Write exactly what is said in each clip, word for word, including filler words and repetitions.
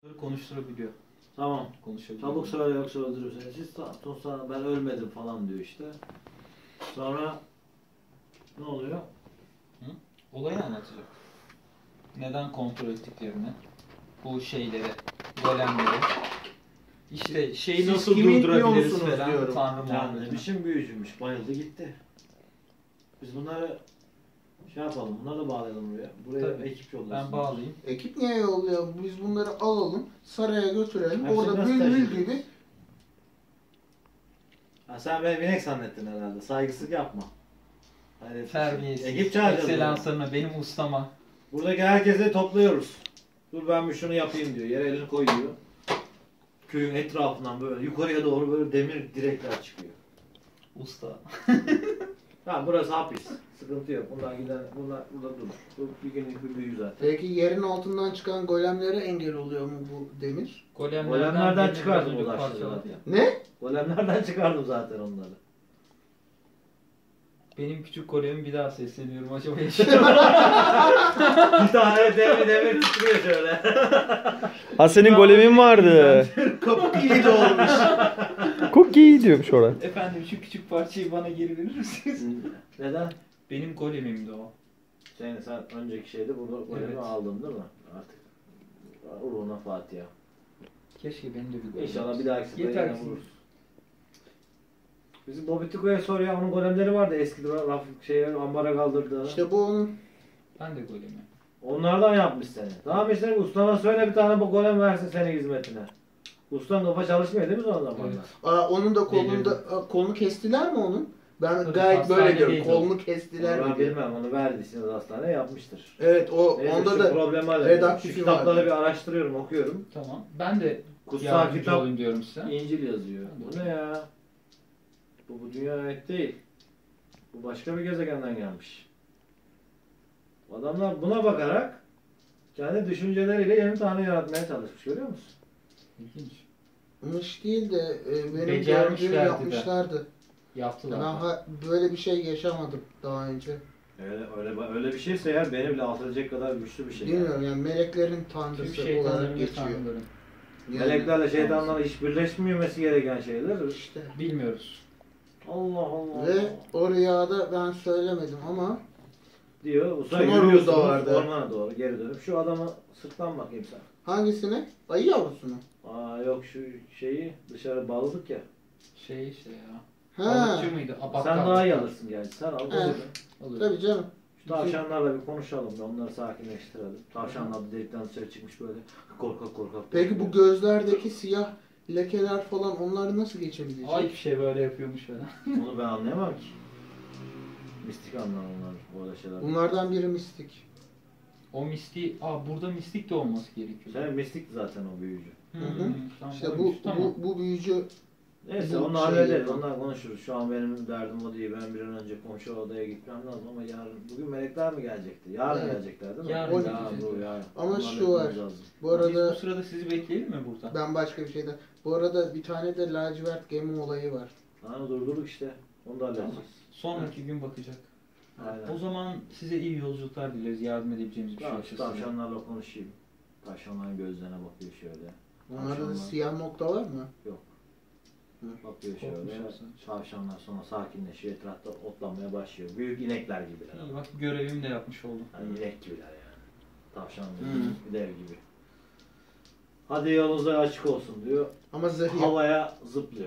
konuşturabiliyor. Tamam. Konuşabiliyor. Çabuk söyle yoksa öldürürüm seni. Siz sonra ben ölmedim falan diyor işte. Sonra ne oluyor? Hı? Olayı anlatacak. Neden kontrol ettiklerini, bu şeyleri, golemleri. İşte şeyi Siz nasıl kimin durdurabiliriz piyonsunuz falan diyorum. tanrı Yani muhabbetine. biçim büyücümüş. Bayıldı gitti. Biz bunları şey yapalım. Bunları da bağlayalım buraya. Buraya Tabii. ekip yollasın. Ben bağlayayım. Ekip niye yolluyor? Biz bunları alalım, saraya götürelim. Hepsini Orada nasıl bülbül taşıyacağız? gibi. Ha, sen beni binek zannettin herhalde. Saygısızlık yapma. Hayret. Terbiyesiz. Ekip çağıracağız. Ekselanslarına, benim ustama. Buradaki herkese topluyoruz. Dur ben bir şunu yapayım diyor. Yere elini koyuyor. Köyün etrafından böyle yukarıya doğru böyle demir direkler çıkıyor. Usta. Tamam burası hapis. Sıkıntı yok. Bunlar giden, bunlar burada durur. Bu bir günlük bir büyü zaten. Peki yerin altından çıkan golemlere engel oluyor mu bu demir? Golemlerden birini çıkardım biraz önce ulaştı parçaladı zaten. ya. Ne? Golemlerden çıkardım zaten onları. Benim küçük golemim bir daha sesleniyorum. Acaba yaşıyor. Bir tane demir demir titriyor şöyle. Ha senin golemin vardı. Kapı kilidi olmuş. Cookie diyormuş orada. Efendim şu küçük parçayı bana geri verir misiniz? Neden? Benim golemimdi o. Sen, sen önceki şeyde burada golemi Evet. aldın değil mi? Artık. Uğruna Fatiha. Keşke benim de bir golemim İnşallah bir olsa. dahaki sefere Yeter yine ki- vururuz. Bizim Bobitiko'ya sor ya, onun golemleri vardı eski raf şeye ambara kaldırdı. İşte bu onun. Ben de golemim. Onlardan yapmış seni. Tamam işte ustana söyle bir tane bu golem versin senin hizmetine. Ustan kafa çalışmıyor değil mi o zamanlar? Evet. Aa, onun da kolunu Belirli. da aa, kolunu kestiler mi onun? Ben Tabii, gayet böyle hastanedeydi diyorum. o. Kolunu kestiler Ben mi diye. bilmem, onu verdiyseniz hastaneye yapmıştır. Evet o Neyse, onda şu da problemi halledelim. redaktifi Şu kitapları vardı. bir araştırıyorum, okuyorum. Tamam. Ben de Kutsal yardımcı kitap olayım diyorum size. İncil yazıyor. Bu ne ya? Bu bu dünya ait değil. Bu başka bir gezegenden gelmiş. Adamlar buna bakarak kendi düşünceleriyle yeni tanrı yaratmaya çalışmış, görüyor musun? İlginç. mış değil de e, benim Becermişlerdi gördüğüm de. yapmışlardı. Yaptılar. Ben da. ha, böyle bir şey yaşamadım daha önce. Öyle öyle öyle bir şeyse eğer beni bile alt edecek kadar güçlü bir şey. yani. Bilmiyorum yani meleklerin Tüm tanrısı şeytanların olarak ve geçiyor. tanrıların. Yani, Meleklerle şeytanlarla hiç birleşmemesi gereken şeyler. işte. Bilmiyoruz. Allah Allah. Ve o rüyada ben söylemedim ama Diyor. Usta Tuna yürüyorsunuz Ruh'da vardı. ormana doğru geri dönüp şu adamı sırtlan bakayım sen. hangisine? Ayı yavrusunu. Aa yok şu şeyi dışarı bağladık ya. Şey işte ya. Ha. Balıkçı mıydı? Aa, Sen bakkal. daha iyi alırsın gerçi. Sen al. Evet. Alırım. Alırım. Tabii canım. Şu tavşanlarla bir konuşalım da onları sakinleştirelim. Tavşanlar da delikten dışarı çıkmış böyle korkak korkak. Peki bu gözlerdeki siyah lekeler falan onları nasıl geçebilecek? Ay bir şey böyle yapıyormuş falan. Onu ben anlayamam ki. Mistik anlar onlar böyle şeyler. Bunlardan biri mistik. O mistik, aa burada mistik de olması gerekiyor. Sen mistik zaten o büyücü. Hı Hı hı. hı. Tamam, İşte bu, oymuş, tamam. bu bu büyücü Neyse Bu onu şey hallederiz. yapalım. Onlar konuşuruz. Şu an benim derdim o değil. Ben bir an önce komşu odaya gitmem lazım ama yarın bugün melekler mi gelecekti? Yarın Evet. gelecekler değil mi? Yarın Ya, gelecekler. bu yarın. Ama Onu şu var. halletmemiz lazım. bu Biz arada bu sırada sizi bekleyelim mi burada? ben başka bir şeyden. Bu arada bir tane de lacivert gemi olayı var. Hani durdurduk işte. Onu da halledeceğiz. Sonraki gün bakacak. Aynen. O zaman size iyi yolculuklar dileriz. Yardım edebileceğimiz bir şey Tamam, olursa şu size. tavşanlarla konuşayım. Tavşanların gözlerine bakıyor şöyle. Onlarda da Tavşanlar siyah nokta var mı? bakıyor şöyle. Korkmuş musun? Tavşanlar sonra sakinleşiyor. Etrafta otlanmaya başlıyor. Büyük inekler gibiler. İyi bak görevimi de yapmış oldum. Hani inek gibiler yani. Tavşan gibi, Hmm. bir dev gibi. Hadi yolunuzda açık olsun diyor. Ama zırh yok. Havaya zıplıyor.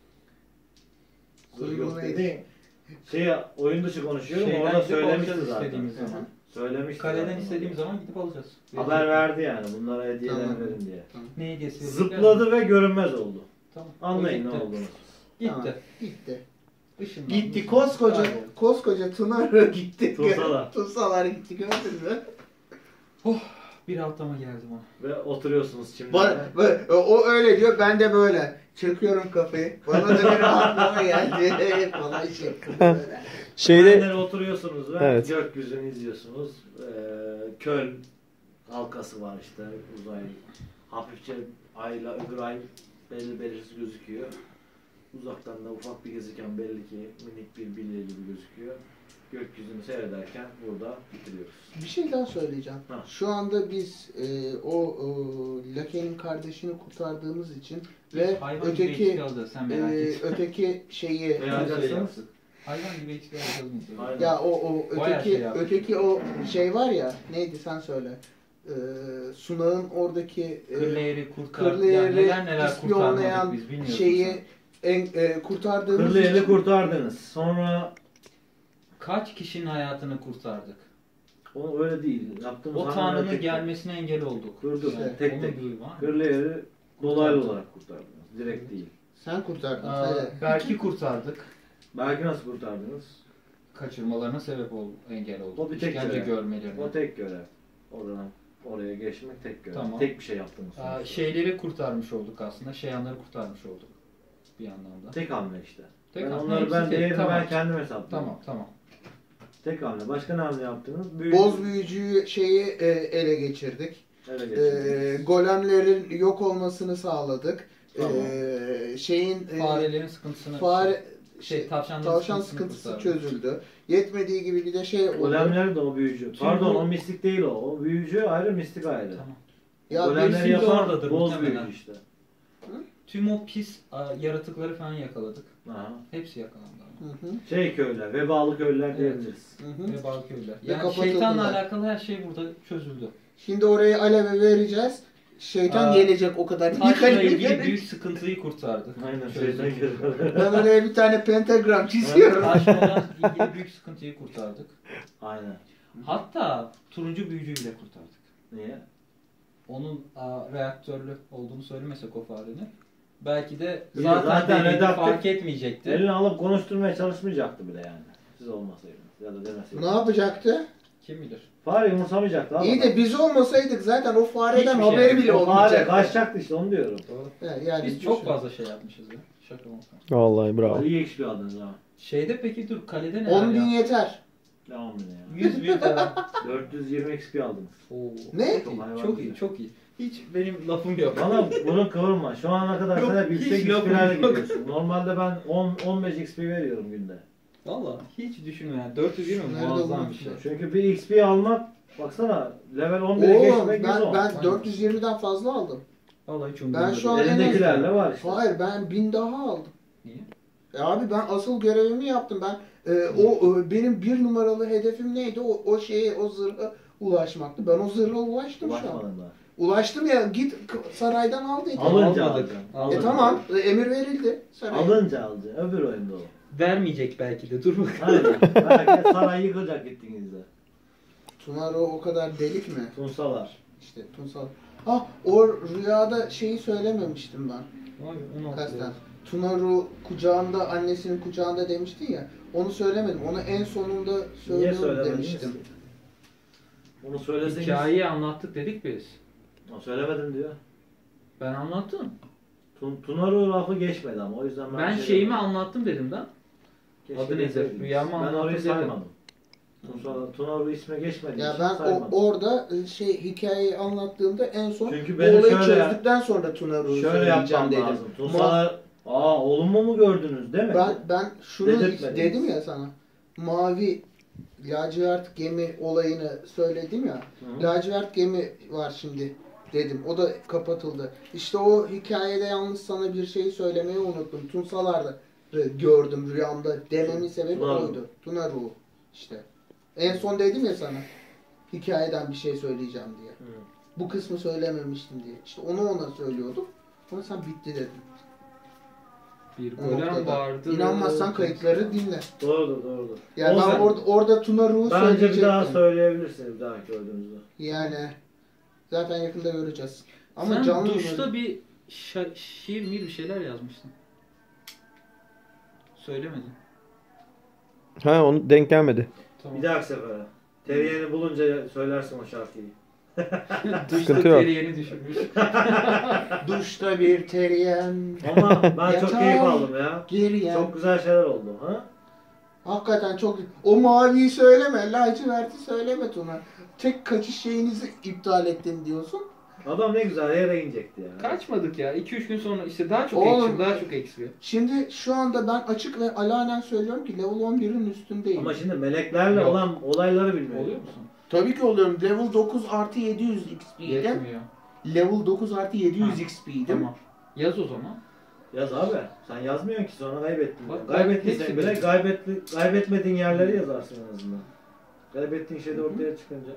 Zırh Kuyruğu yok neydi? dediğin şey oyun dışı konuşuyorum. Şeyden Orada gidip söylemişti alacağız zaten. istediğimiz Hı hı. zaman. Söylemişti. Kaleden zaten. istediğimiz zaman gidip alacağız. Haber verdi yani bunlara hediyeler Tamam. verin diye. Ne hediyesi verecekler? Zıpladı ve görünmez oldu. Tamam. Anlayın O ne gitti. olduğunu. Tamam, Gitti. gitti. Işınlandı. Gitti koskoca Kayboldu. koskoca Tuna gitti. Tuğsalar. Tuğsalar gitti gördün mü? Bir altlama geldi bana. Ve oturuyorsunuz şimdi. Bana, böyle- o öyle diyor ben de böyle. Çırpıyorum kafayı. Bana da bir rahatlama geldi. Falan şey yapıyorum böyle. Şeyde Şeyde oturuyorsunuz ve Evet. gökyüzünü izliyorsunuz. Ee, Köln halkası var işte uzay. Hafifçe ayla öbür ay belli belirsiz gözüküyor. Uzaktan da ufak bir gezegen belli ki minik bir bilye gibi gözüküyor. gökyüzünü seyrederken burada bitiriyoruz. Bir şey daha söyleyeceğim. Ha. Şu anda biz e, o, o Lake'nin kardeşini kurtardığımız için ve Hayvan gibi öteki X P alacağız, sen merak e, etme. öteki şeyi Veya Her şey yapsın. yapsın. Hayvan gibi X P alacağız mı? Aynen. ya o o Bayağı öteki şey yaptık. öteki o şey var ya neydi sen söyle. E, Sunağın oradaki e, Kırlayeri kurtar. Kırlayeri, ya neler neler ispiyonlayan kurtarmadık biz bilmiyorsun şeyi sen. en, e, kurtardığımız Kırlı için kurtardınız. Sonra Kaç kişinin hayatını kurtardık? o öyle değil. Yaptığımız O hamleler Tanrı'nın tek tek. gelmesine engel olduk. Kurduk. İşte, tek Onu tek. duy var mı? Kırlı dolaylı olarak kurtardınız. Direkt değil. sen kurtardın. Aa, Hadi. belki kurtardık. Belki nasıl kurtardınız? Kaçırmalarına sebep oldu, engel oldu. O bir tek İşkence görev. görmelerine. O tek görev. Oradan oraya geçmek tek görev. Tamam. Tek bir şey yaptınız. Aa, sonuçta. şeyleri kurtarmış olduk aslında. Şeyanları kurtarmış olduk. Bir anlamda. Tek hamle işte. Tek ben hamle, onları hepsi ben tek. değerini Tamam. ben kendim hesapladım. Tamam tamam. Tek hamle. Başka ne hamle yaptınız? Büyü. Boz büyücüyü şeyi e, ele geçirdik. Ele E, geçirdiniz. golemlerin yok olmasını sağladık. Tamam. E, şeyin e, Farelerin sıkıntısını... fare Şey, tavşanların tavşan sıkıntısını sıkıntısı kurtardık. çözüldü. Yetmediği gibi bir de şey oldu. Golemler de o büyücü. Tüm Pardon bu- o mistik değil o. O büyücü ayrı, mistik ayrı. Tamam. Ya Golemleri birisi de yapan oradadır boz muhtemelen. büyücü işte. Tüm o pis a, yaratıkları falan yakaladık. Aha. Hepsi yakalandı. ama. Hı hı, Şey köylüler, vebalı köylüler Evet. diyebiliriz. hı hı. Ve bazı köylüler. Ve Yani kapatıldılar. şeytanla alakalı her şey burada çözüldü. Şimdi orayı aleve vereceğiz. Şeytan Aa, gelecek o kadar. İlk Taşla aleve ilgili verecek. büyük sıkıntıyı kurtardık. Aynen Çözdük. şeytan köylüler. Ben oraya bir tane pentagram çiziyorum. Taşla ilgili büyük sıkıntıyı kurtardık. Aynen. Hatta turuncu büyücüyü bile kurtardık. Niye? Onun a, reaktörlü olduğunu söylemesek o farenin. Belki de İyi, zaten, zaten zaten redaktif- fark etmeyecekti. Elini alıp konuşturmaya çalışmayacaktı bile yani. Siz olmasaydınız ya da Ne demeseydiniz. yapacaktı? Kim bilir? Fare umursamayacaktı abi. İyi de biz olmasaydık zaten o fareden Hiçbir şey haberi bile O fare olmayacak. kaçacaktı işte onu diyorum. Doğru. Yani, yani Biz çok fazla şey yapmışız ya. Şaka maka. Vallahi bravo. İyi X P aldınız ha. Şeyde peki dur kalede ne on var bin ya? yeter. Devam edin ya. yüz bin falan. dört yüz yirmi X P aldınız. Oo. Ne? Çok iyi, Hayvan çok gibi. iyi, çok iyi. Hiç benim lafım yok. Bana bunu kıvırma. Şu ana kadar Yok, sen hep hiç yüksek lafım X P'lerle yok. gidiyorsun. Normalde ben on on beş X P veriyorum günde. Valla hiç düşünme yani. dört yüz yirmi Nerede muazzam bu? bir şey. Çünkü bir X P almak baksana level on bire Oğlum geçmek yüz ben, on. ben dört yüz yirmiden fazla aldım. Vallahi hiç Ben umurumda şu an değil. en Elindekilerle var işte. Hayır ben bin daha aldım. Niye? E abi ben asıl görevimi yaptım. Ben e, o e, benim bir numaralı hedefim neydi? O, o şeye o zırha ulaşmaktı. Ben o zırha ulaştım şu an. Ulaşmadın daha. Ulaştım ya git k- saraydan al dedi. Alınca Almadık. alacaksın. Almadık. E tamam e, emir verildi. Saraya. Alınca alacaksın. Öbür oyunda o. Vermeyecek belki de. Dur bakalım. Aynen. Belki saray yıkılacak gittiğinizde. Tunaro o kadar delik mi? Tunsalar. İşte Tunsal. Ha o rüyada şeyi söylememiştim ben. Vay, on altı Kasten. lira. Tunaru kucağında, annesinin kucağında demiştin ya. Onu söylemedim. Onu en sonunda Niye söylüyorum söylemediniz demiştim. ki? Onu söyleseniz. Hikayeyi anlattık dedik biz. O söylemedim diyor. Ben anlattım. Tun Tunaru lafı geçmedi ama o yüzden ben Ben bir şey şeyimi demedim. anlattım dedim da. Keşke adı neydi? deseydiniz. Rüyamı Ben anlattım orayı dedim. saymadım. Tunaru, Tunaru isme geçmediği Ya için ben o, saymadım. orada e, şey hikayeyi anlattığımda en son Çünkü bu benim olayı şöyle- çözdükten sonra Tunaru'yu Şöyle söyleyeceğim yapmam dedim. lazım. Ma- Tunsalar, aa oğlumu mu gördünüz değil mi? ben ben şunu Dedirtmediniz. dedim ya sana. Mavi lacivert gemi olayını söyledim ya. Hı. Lacivert gemi var şimdi dedim. O da kapatıldı. İşte o hikayede yalnız sana bir şey söylemeyi unuttum. Tunsalar'da gördüm rüyamda dememin sebebi Tunaru. oydu. Tunaru işte. En son dedim ya sana hikayeden bir şey söyleyeceğim diye. Hı. Bu kısmı söylememiştim diye. İşte onu ona söylüyordum. Ama sen bitti dedim. Bir O golem noktada. vardı. İnanmazsan kayıtları dinle. Doğrudur doğrudur. Yani O ben zaman- orada, orada Tunaru'yu Bence bir söyleyecektim. daha söyleyebilirsiniz bir dahaki gördüğünüzde. Yani zaten yakında göreceğiz. Ama Sen canlı duşta bir şa- şiir mir bir şeyler yazmıştın. Söylemedin. Ha onu denk gelmedi. Tamam. Bir dahaki sefere. Teriyeni bulunca söylersin o şarkıyı. Duşta Sıkıntı yok. teriyeni düşürmüş. duşta bir teriyen Ama ben çok Yatağa keyif aldım ya. geriyen. Çok güzel şeyler oldu. Ha? Hakikaten çok. O maviyi söyleme, laciverti söyleme Tuna. Tek kaçış şeyinizi iptal ettin diyorsun. Adam ne güzel yere inecekti ya. Kaçmadık ya. iki üç gün sonra işte daha çok Oğlum. action, daha çok eksiyor. Şimdi şu anda ben açık ve alanen söylüyorum ki level on birin üstündeyim. Ama şimdi meleklerle Yok. olan olayları bilmiyor. Oluyor musun? Tabii ki oluyorum. Level dokuz artı yedi yüz X P'ydim. Yetmiyor. Level dokuz artı yedi yüz Ha, X P'ydim. Tamam. Yaz o zaman. Yaz abi. Sen yazmıyorsun ki sonra kaybettin. Bak, Kaybettiysen hepsi bile benim. kaybetli, kaybetmediğin yerleri yazarsın en azından. Kaybettiğin şey de ortaya çıkınca.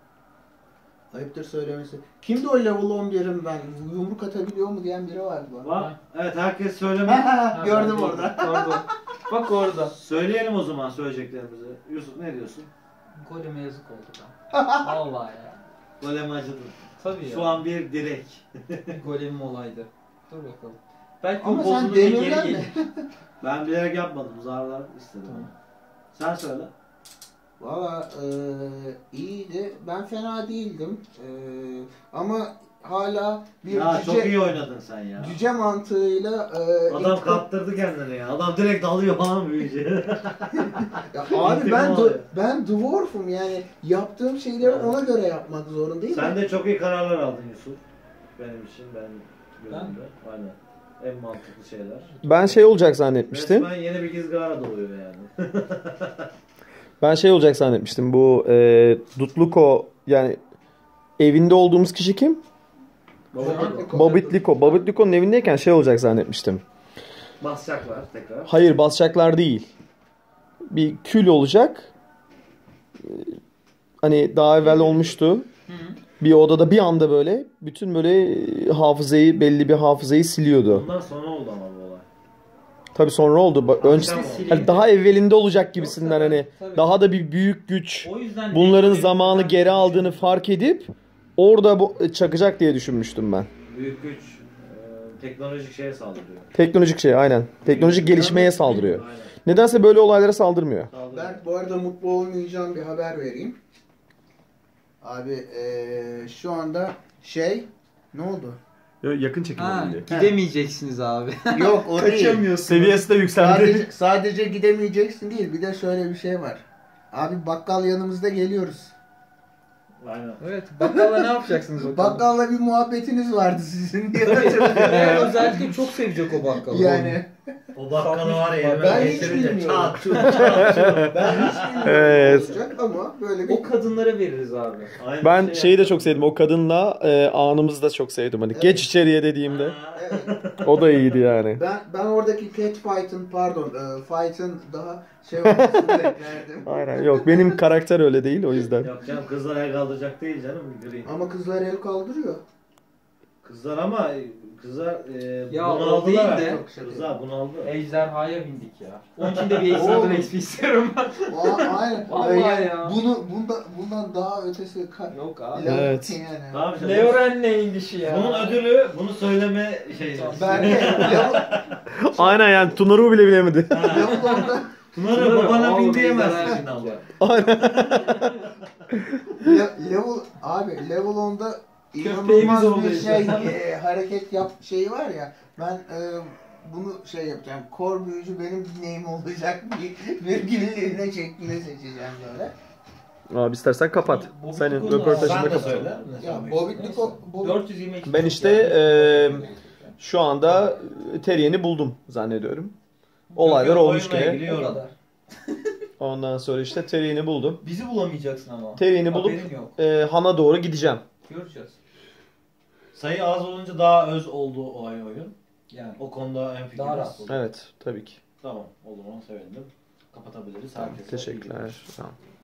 Ayıptır söylemesi. Kimdi o level on birim ben? Yumruk atabiliyor mu diyen biri vardı bana. Bak, evet herkes söyleme. Ha, Gördüm ben- orada. Orada. Bak orada. Söyleyelim o zaman söyleyeceklerimizi. Yusuf ne diyorsun? Goleme yazık oldu da. Vallahi ya. Golem acıdı. Tabii ya. Şu an bir direk. Golemim olaydı. Dur bakalım. Belki Ama o sen bozulunca geri demirden gelir. mi? Ben bilerek yapmadım. Zarlar istedim. Tamam. Sen söyle. Valla eee, iyiydi. Ben fena değildim. Eee, ama hala bir Ya cüce, çok iyi oynadın sen ya. cüce mantığıyla eee, Adam ilk- kaptırdı kendini ya. Adam direkt dalıyor falan büyüyece. Ya abi İntikam ben alıyor. du- ben dwarf'um yani yaptığım şeyleri Evet. ona göre yapmak zorundayım. Sen de çok iyi kararlar aldın Yusuf. Benim için ben gözümde. Aynen. En mantıklı şeyler. Ben şey olacak zannetmiştim. Resmen yeni bir Gizgara doğuyor yani. Ben şey olacak zannetmiştim. Bu e, Dutluko yani evinde olduğumuz kişi kim? Babitliko. Babitliko. Babitliko'nun evindeyken şey olacak zannetmiştim. Basacaklar tekrar. Hayır, basacaklar değil. Bir kül olacak. Ee, Hani daha evvel olmuştu. Hı. Bir odada bir anda böyle bütün böyle hafızayı, belli bir hafızayı siliyordu. Ondan sonra oldu ama bu olay. Tabii sonra oldu. Ba- Önce Tamam. hani daha evvelinde olacak gibisinden Yoksa- hani Tabii. daha da bir büyük güç O yüzden bunların Demir'in- zamanı geri aldığını fark edip orada bu çakacak diye düşünmüştüm ben. Büyük güç e, teknolojik şeye saldırıyor. Teknolojik şey aynen. Teknolojik gelişmeye saldırıyor. Aynen. Nedense böyle olaylara saldırmıyor. Saldırıyor. Ben bu arada mutlu olmayacağım bir haber vereyim. Abi eee, şu anda şey ne oldu? Yakın çekim Ha, gidemeyeceksiniz abi. Yok o değil. Seviyesi de Sadece, sadece gidemeyeceksin değil. Bir de şöyle bir şey var. Abi bakkal yanımızda geliyoruz. Aynen. Evet. Bakkalla ne yapacaksınız bakalım? Bakkalla bir muhabbetiniz vardı sizin diye. Yani özellikle çok sevecek o bakkalı. yani O bakkalı var ya Ben elime hiç getirince bilmiyorum. çat çut çat çut. ben hiç bilmiyorum Evet. ne olacak ama böyle bir O kadınlara veririz abi. Aynen. Ben Şey şeyi de çok sevdim. O kadınla e, anımızı da çok sevdim. Hani Evet. geç içeriye dediğimde. Ha. evet. O da iyiydi yani. Ben ben oradaki cat fight'ın pardon e, fight'ın daha şey olmasını beklerdim. Aynen. Yok benim karakter öyle değil o yüzden. Yok canım kızlar el kaldıracak değil canım. Green. Ama kızlar el kaldırıyor. Kızlar ama kızlar e, Ya o bunaldılar değil artık. de- Çok şaka. Kızlar bunaldı. Ejderhaya bindik ya. Onun için de bir Oğlum. ekstradan X P istiyorum ben. Aa, aynen. Vallahi Yani ya. Bunu bunda bundan daha ötesi ka- Yok abi. ilan- Evet. yani. Tamam işte. Leoren neyin dişi ya? Bunun ödülü bunu söyleme şeyi. Ben level, Aynen yani Tunaru bile bilemedi. level onda Bunları babana Oğlum, bin diyemezsin ejderhaya şimdi ama. le- level abi level onda Köpeğimiz inanılmaz oldu bir işte. şey e, hareket yap şeyi var ya ben e, bunu şey yapacağım. Kor büyücü benim neyim olacak bir virgüllerine şeklinde seçeceğim böyle. Abi istersen kapat. Bobby Senin Diko'nun röportajında Sen de kapat. söyle. Ne Ya söylemek Bobitliko bu dört yüz yirmi iki Ben işte eee, şu anda Terrien'i buldum zannediyorum. Olaylar Yok, yok, olmuş oyunla gene. ilgili O yorum. kadar. Ondan sonra işte Terrien'i buldum. Bizi bulamayacaksın ama. Terrien'i bulup Haberin yok. eee, Han'a doğru gideceğim. Göreceğiz. Sayı az olunca daha öz oldu o ay oyun. Yani. O konuda en fikiriz. Daha rahat oldu. Evet tabii ki. Tamam o zaman sevindim. Kapatabiliriz. Herkese iyi günler. Teşekkürler. Tamam.